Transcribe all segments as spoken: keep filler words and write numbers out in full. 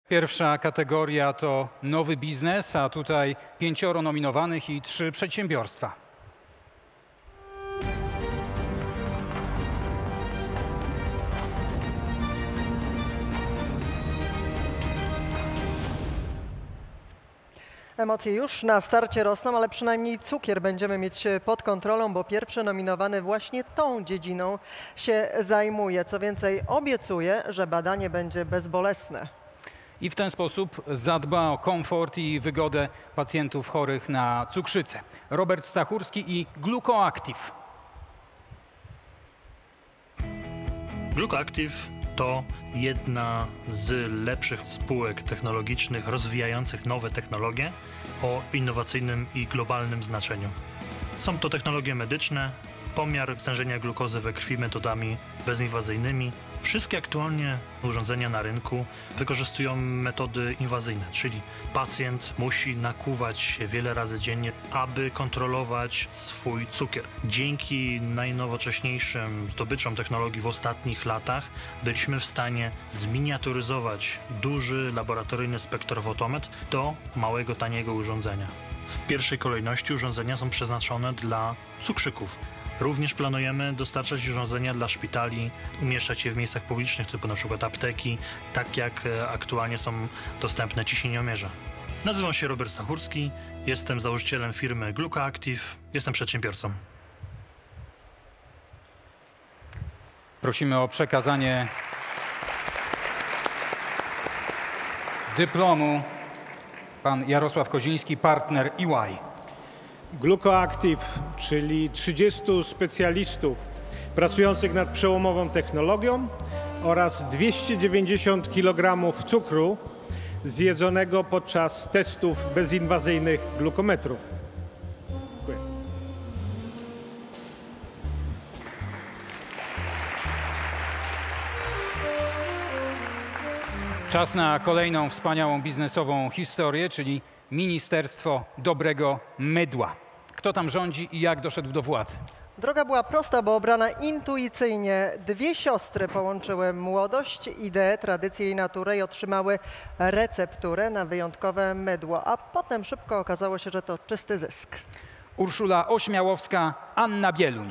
Pierwsza kategoria to nowy biznes, a tutaj pięcioro nominowanych i trzy przedsiębiorstwa. Emocje już na starcie rosną, ale przynajmniej cukier będziemy mieć pod kontrolą, bo pierwszy nominowany właśnie tą dziedziną się zajmuje. Co więcej, obiecuje, że badanie będzie bezbolesne. I w ten sposób zadba o komfort i wygodę pacjentów chorych na cukrzycę. Robert Stachurski i GlucoActive. GlucoActive to jedna z lepszych spółek technologicznych rozwijających nowe technologie o innowacyjnym i globalnym znaczeniu. Są to technologie medyczne, pomiar stężenia glukozy we krwi metodami bezinwazyjnymi. Wszystkie aktualnie urządzenia na rynku wykorzystują metody inwazyjne, czyli pacjent musi nakłuwać się wiele razy dziennie, aby kontrolować swój cukier. Dzięki najnowocześniejszym zdobyczom technologii w ostatnich latach byliśmy w stanie zminiaturyzować duży laboratoryjny spektrofotometr do małego, taniego urządzenia. W pierwszej kolejności urządzenia są przeznaczone dla cukrzyków. Również planujemy dostarczać urządzenia dla szpitali, umieszczać je w miejscach publicznych, typu na przykład apteki, tak jak aktualnie są dostępne ciśnieniomierze. Nazywam się Robert Stachurski, jestem założycielem firmy GlucoActive, jestem przedsiębiorcą. Prosimy o przekazanie dyplomu. Pan Jarosław Koziński, partner E Y. GlucoActive, czyli trzydziestu specjalistów pracujących nad przełomową technologią oraz dwieście dziewięćdziesiąt kilogramów cukru zjedzonego podczas testów bezinwazyjnych glukometrów. Dziękuję. Czas na kolejną wspaniałą biznesową historię, czyli Ministerstwo Dobrego Mydła. Kto tam rządzi i jak doszedł do władzy? Droga była prosta, bo obrana intuicyjnie. Dwie siostry połączyły młodość, ideę, tradycję i naturę i otrzymały recepturę na wyjątkowe mydło, a potem szybko okazało się, że to czysty zysk. Urszula Ośmiałowska, Anna Bieluń.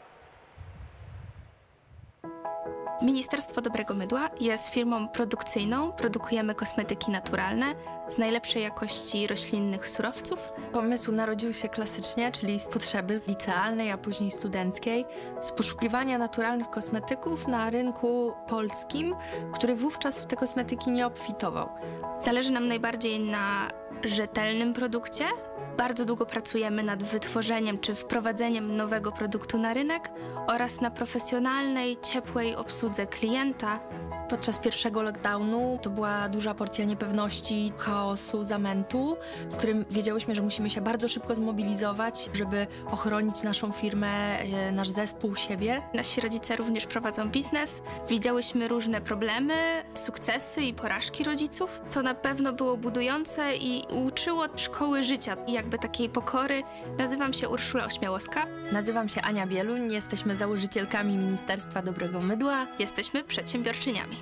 Ministerstwo Dobrego Mydła jest firmą produkcyjną. Produkujemy kosmetyki naturalne z najlepszej jakości roślinnych surowców. Pomysł narodził się klasycznie, czyli z potrzeby licealnej, a później studenckiej, z poszukiwania naturalnych kosmetyków na rynku polskim, który wówczas w te kosmetyki nie obfitował. Zależy nam najbardziej na rzetelnym produkcie. Bardzo długo pracujemy nad wytworzeniem czy wprowadzeniem nowego produktu na rynek oraz na profesjonalnej, ciepłej obsłudze klienta. Podczas pierwszego lockdownu to była duża porcja niepewności, chaosu, zamętu, w którym wiedziałyśmy, że musimy się bardzo szybko zmobilizować, żeby ochronić naszą firmę, nasz zespół, siebie. Nasi rodzice również prowadzą biznes. Widziałyśmy różne problemy, sukcesy i porażki rodziców, co na pewno było budujące i uczyło szkoły życia, jakby takiej pokory. Nazywam się Urszula Ośmiałowska. Nazywam się Ania Bieluń, jesteśmy założycielkami Ministerstwa Dobrego Mydła. Jesteśmy przedsiębiorczyniami.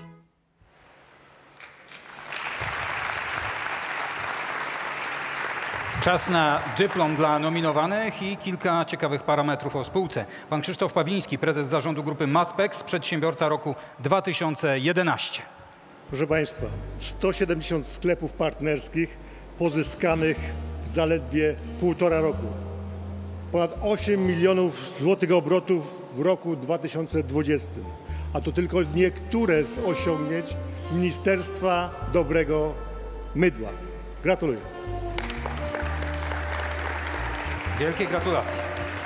Czas na dyplom dla nominowanych i kilka ciekawych parametrów o spółce. Pan Krzysztof Pawliński, prezes zarządu grupy Maspex, przedsiębiorca roku dwa tysiące jedenastego. Proszę Państwa, sto siedemdziesiąt sklepów partnerskich pozyskanych w zaledwie półtora roku. Ponad osiem milionów złotych obrotów w roku dwa tysiące dwudziestym. A to tylko niektóre z osiągnięć Ministerstwa Dobrego Mydła. Gratuluję. Wielkie gratulacje.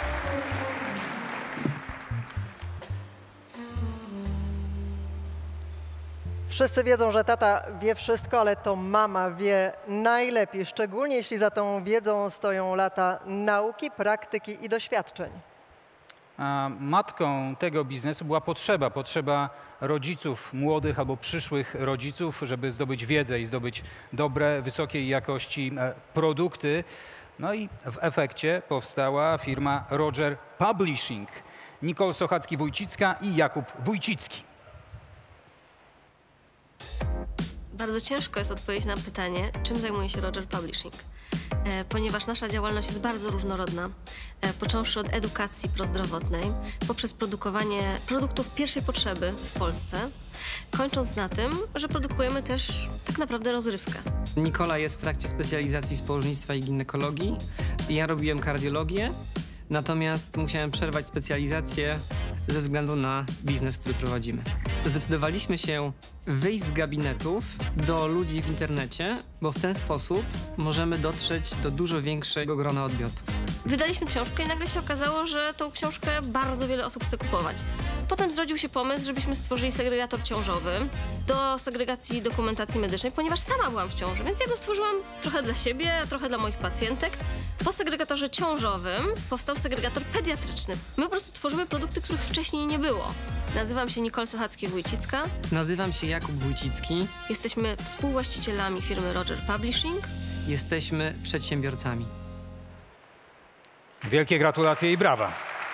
Wszyscy wiedzą, że tata wie wszystko, ale to mama wie najlepiej, szczególnie jeśli za tą wiedzą stoją lata nauki, praktyki i doświadczeń. A matką tego biznesu była potrzeba, potrzeba rodziców, młodych albo przyszłych rodziców, żeby zdobyć wiedzę i zdobyć dobre, wysokiej jakości produkty. No i w efekcie powstała firma Roger Publishing. Nicole Sochacki-Wójcicka i Jakub Wójcicki. Bardzo ciężko jest odpowiedzieć na pytanie, czym zajmuje się Roger Publishing, e, ponieważ nasza działalność jest bardzo różnorodna, e, począwszy od edukacji prozdrowotnej, poprzez produkowanie produktów pierwszej potrzeby w Polsce, kończąc na tym, że produkujemy też tak naprawdę rozrywkę. Nikola jest w trakcie specjalizacji z położnictwa i ginekologii. Ja robiłem kardiologię, natomiast musiałem przerwać specjalizację ze względu na biznes, który prowadzimy. Zdecydowaliśmy się wyjść z gabinetów do ludzi w internecie, bo w ten sposób możemy dotrzeć do dużo większego grona odbiorców. Wydaliśmy książkę i nagle się okazało, że tą książkę bardzo wiele osób chce kupować. Potem zrodził się pomysł, żebyśmy stworzyli segregator ciążowy do segregacji dokumentacji medycznej, ponieważ sama byłam w ciąży, więc ja go stworzyłam trochę dla siebie, a trochę dla moich pacjentek. Po segregatorze ciążowym powstał segregator pediatryczny. My po prostu tworzymy produkty, których wcześniej nie było. Nazywam się Nicole Sochacki-Wójcicka. Nazywam się Jakub Wójcicki. Jesteśmy współwłaścicielami firmy Roger Publishing. Jesteśmy przedsiębiorcami. Wielkie gratulacje i brawa.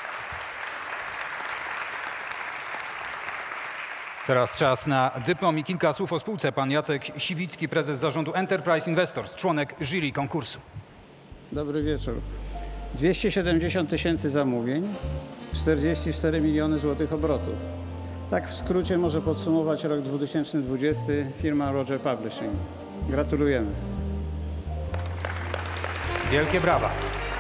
Teraz czas na dyplom i kilka słów o spółce. Pan Jacek Siwicki, prezes zarządu Enterprise Investors, członek jury konkursu. Dobry wieczór. dwieście siedemdziesiąt tysięcy zamówień, czterdzieści cztery miliony złotych obrotów. Tak w skrócie może podsumować rok dwa tysiące dwudziesty firma Roger Publishing. Gratulujemy. Wielkie brawa.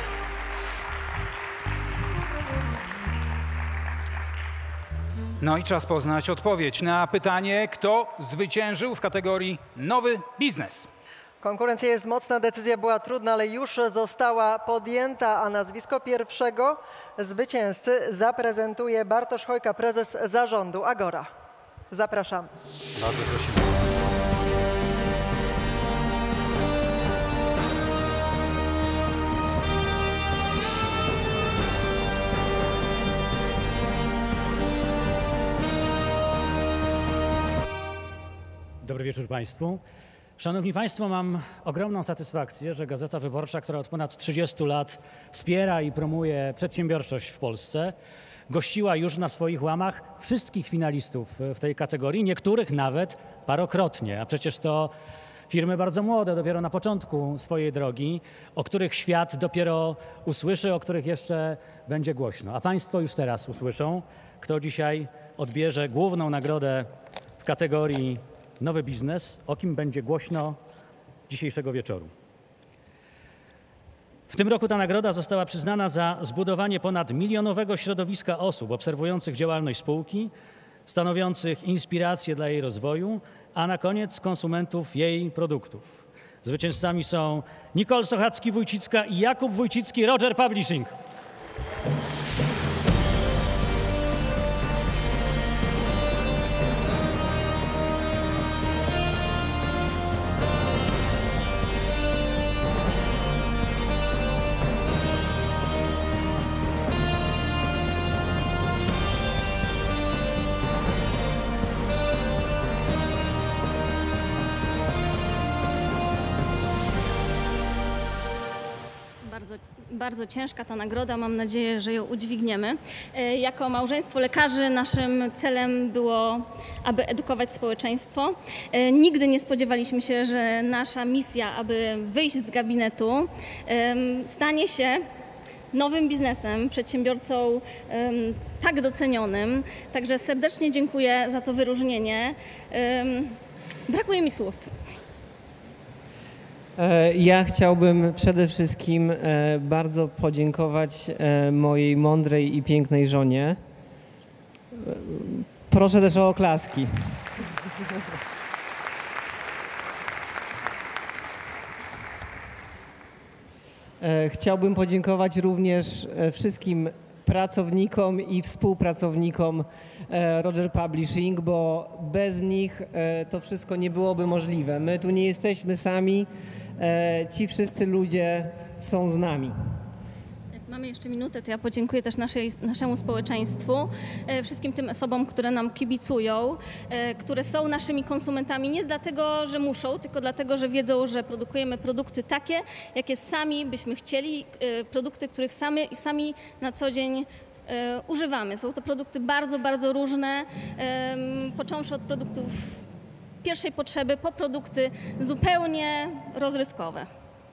No i czas poznać odpowiedź na pytanie, kto zwyciężył w kategorii Nowy Biznes. Konkurencja jest mocna, decyzja była trudna, ale już została podjęta, a nazwisko pierwszego zwycięzcy zaprezentuje Bartosz Chojka, prezes zarządu Agora. Zapraszamy. Bardzo prosimy. Dobry wieczór Państwu. Szanowni Państwo, mam ogromną satysfakcję, że Gazeta Wyborcza, która od ponad trzydziestu lat wspiera i promuje przedsiębiorczość w Polsce, gościła już na swoich łamach wszystkich finalistów w tej kategorii, niektórych nawet parokrotnie, a przecież to firmy bardzo młode, dopiero na początku swojej drogi, o których świat dopiero usłyszy, o których jeszcze będzie głośno. A Państwo już teraz usłyszą, kto dzisiaj odbierze główną nagrodę w kategorii Nowy Biznes, o kim będzie głośno dzisiejszego wieczoru. W tym roku ta nagroda została przyznana za zbudowanie ponad milionowego środowiska osób obserwujących działalność spółki, stanowiących inspirację dla jej rozwoju, a na koniec konsumentów jej produktów. Zwycięzcami są Nicole Sochacki-Wójcicka i Jakub Wójcicki, Roger Publishing. Bardzo, bardzo ciężka ta nagroda, mam nadzieję, że ją udźwigniemy. Jako małżeństwo lekarzy naszym celem było, aby edukować społeczeństwo. Nigdy nie spodziewaliśmy się, że nasza misja, aby wyjść z gabinetu, stanie się nowym biznesem, przedsiębiorcą tak docenionym. Także serdecznie dziękuję za to wyróżnienie. Brakuje mi słów. Ja chciałbym przede wszystkim bardzo podziękować mojej mądrej i pięknej żonie. Proszę też o oklaski. Chciałbym podziękować również wszystkim pracownikom i współpracownikom Roger Publishing, bo bez nich to wszystko nie byłoby możliwe. My tu nie jesteśmy sami, ci wszyscy ludzie są z nami. Jak mamy jeszcze minutę, to ja podziękuję też naszej, naszemu społeczeństwu, wszystkim tym osobom, które nam kibicują, które są naszymi konsumentami nie dlatego, że muszą, tylko dlatego, że wiedzą, że produkujemy produkty takie, jakie sami byśmy chcieli, produkty, których sami, sami na co dzień używamy. Są to produkty bardzo, bardzo różne, począwszy od produktów pierwszej potrzeby po produkty zupełnie rozrywkowe.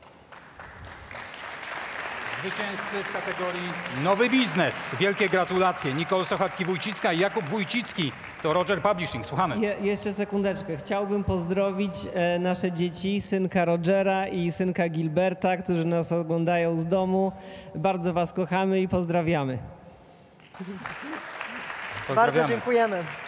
Zwycięzcy w kategorii Nowy Biznes. Wielkie gratulacje. Nicole Sochacki-Wójcicka i Jakub Wójcicki. To Roger Publishing. Słuchamy. Je, jeszcze sekundeczkę. Chciałbym pozdrowić e, nasze dzieci, synka Rogera i synka Gilberta, którzy nas oglądają z domu. Bardzo was kochamy i pozdrawiamy. Bardzo dziękujemy.